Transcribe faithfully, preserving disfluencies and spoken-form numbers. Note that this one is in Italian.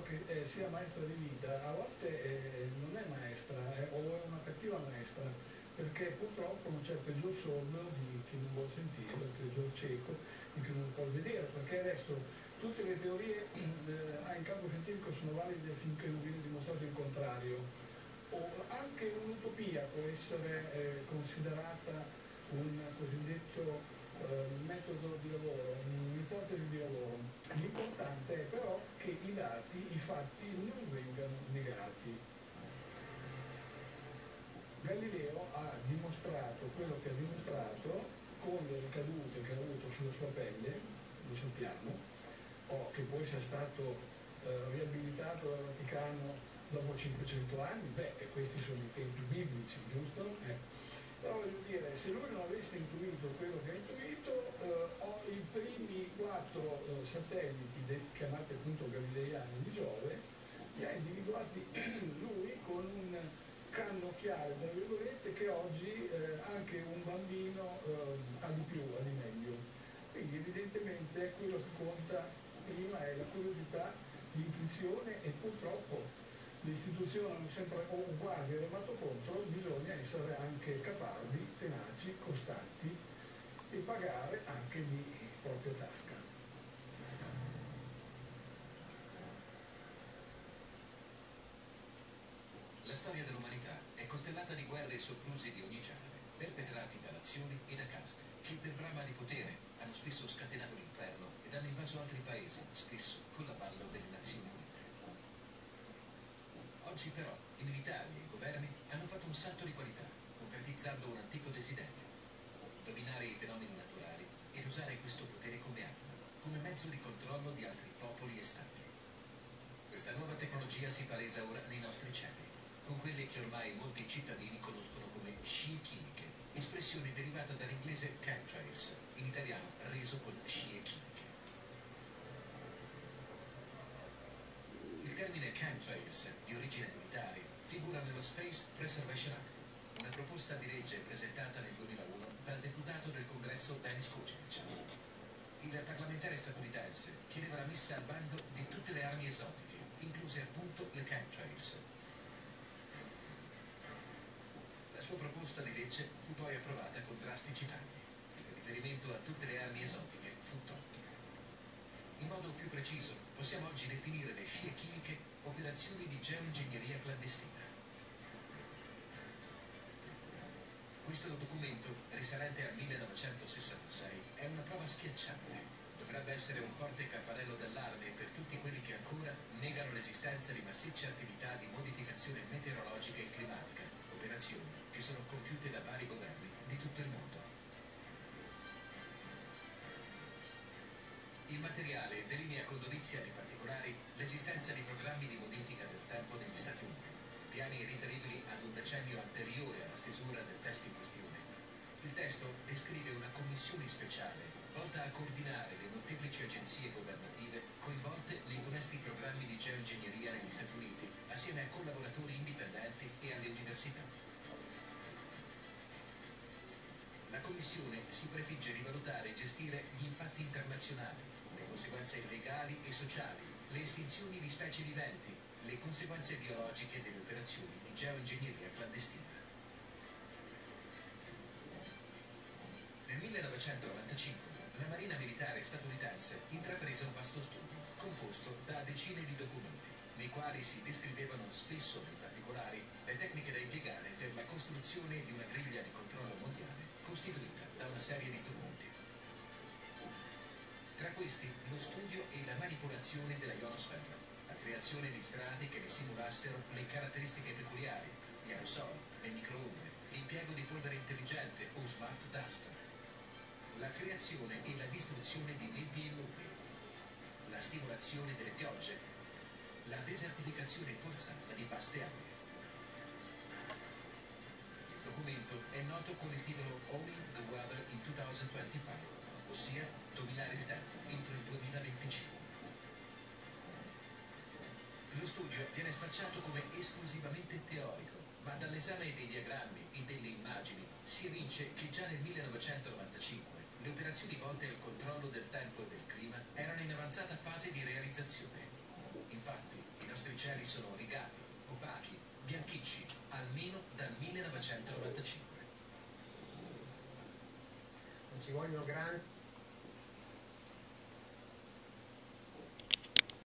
che eh, sia maestra di vita a volte eh, non è maestra eh, o è una cattiva maestra, perché purtroppo non c'è il peggior sordo di chi non vuol sentire, il peggior cieco di chi non può vedere, perché adesso tutte le teorie eh, in campo scientifico sono valide finché non viene dimostrato il contrario, o anche un'utopia può essere eh, considerata un cosiddetto eh, metodo di lavoro, un'ipotesi di lavoro. L'importante è però che i dati, i fatti non vengano negati. Galileo ha dimostrato quello che ha dimostrato con le ricadute che ha avuto sulla sua pelle, lo sappiamo, o che poi sia stato eh, riabilitato dal Vaticano dopo cinquecento anni, beh, e questi sono i tempi biblici, giusto? Eh. Però voglio dire, se lui non avesse intuito quello che ha intuito, eh, ho i primi quattro eh, satelliti de, chiamati appunto galileiani di Giove, li ha individuati lui con un cannocchiale, tra virgolette, che oggi eh, anche un bambino eh, ha di più, ha di meglio. Quindi evidentemente quello che conta prima è la curiosità, l'intuizione, e purtroppo le istituzioni hanno sempre o quasi remato contro, bisogna essere anche capabili, tenaci, costanti e pagare anche di propria tasca. La storia dell'umanità è costellata di guerre e soprusi di ogni genere, perpetrati da nazioni e da caste, che per brama di potere hanno spesso scatenato l'inferno ed hanno invaso altri paesi, spesso con l'avallo delle Nazioni Unite. Oggi però i militari e i governi hanno fatto un salto di qualità, concretizzando un antico desiderio: dominare i fenomeni naturali ed usare questo potere come arma, come mezzo di controllo di altri popoli e stati. Questa nuova tecnologia si palesa ora nei nostri cieli, con quelle che ormai molti cittadini conoscono come scie chimiche, espressione derivata dall'inglese chemtrails, in italiano reso con scie chimiche. Il termine chemtrails, di origine militare, figura nello Space Preservation Act, una proposta di legge presentata nel duemilauno dal deputato del congresso Dennis Kucinich. Il parlamentare statunitense chiedeva la messa al bando di tutte le armi esotiche, incluse appunto le chemtrails. La sua proposta di legge fu poi approvata con drastici tagli. Il riferimento a tutte le armi esotiche fu tolto. In modo più preciso, possiamo oggi definire le scie chimiche operazioni di geoingegneria clandestina. Questo documento, risalente al millenovecentosessantasei, è una prova schiacciante. Dovrebbe essere un forte campanello d'allarme per tutti quelli che ancora negano l'esistenza di massicce attività di modificazione meteorologica e climatica, operazioni che sono compiute da vari governi di tutto il mondo. Il materiale delinea con dovizia di particolari l'esistenza di programmi di modifica del tempo negli Stati Uniti, piani riferibili ad un decennio anteriore alla stesura del testo in questione. Il testo descrive una commissione speciale volta a coordinare le molteplici agenzie governative coinvolte nei funesti programmi di geoingegneria negli Stati Uniti, assieme a collaboratori indipendenti e alle università. La Commissione si prefigge di valutare e gestire gli impatti internazionali, le conseguenze legali e sociali, le estinzioni di specie viventi, le conseguenze biologiche delle operazioni di geoingegneria clandestina. Nel millenovecentonovantacinque la Marina Militare statunitense intraprese un vasto studio, composto da decine di documenti, nei quali si descrivevano spesso nei particolari le tecniche da impiegare per la costruzione di una griglia di controllo mondiale costituita da una serie di strumenti. Tra questi lo studio e la manipolazione della ionosfera, la creazione di strati che ne simulassero le caratteristiche peculiari, gli aerosol, le microonde, l'impiego di polvere intelligente o smart dust, la creazione e la distruzione di nebbie e nubi, la stimolazione delle piogge, la desertificazione forzata di vaste aree. Il documento è noto con il titolo Owning the Weather in duemilaventicinque, ossia dominare il tempo entro il duemilaventicinque. Lo studio viene spacciato come esclusivamente teorico, ma dall'esame dei diagrammi e delle immagini si evince che già nel millenovecentonovantacinque le operazioni volte al controllo del tempo e del clima erano in avanzata fase di realizzazione. Infatti, in nostri cieli sono rigati, opachi, bianchicci, almeno dal millenovecentonovantacinque. Non ci vogliono grandi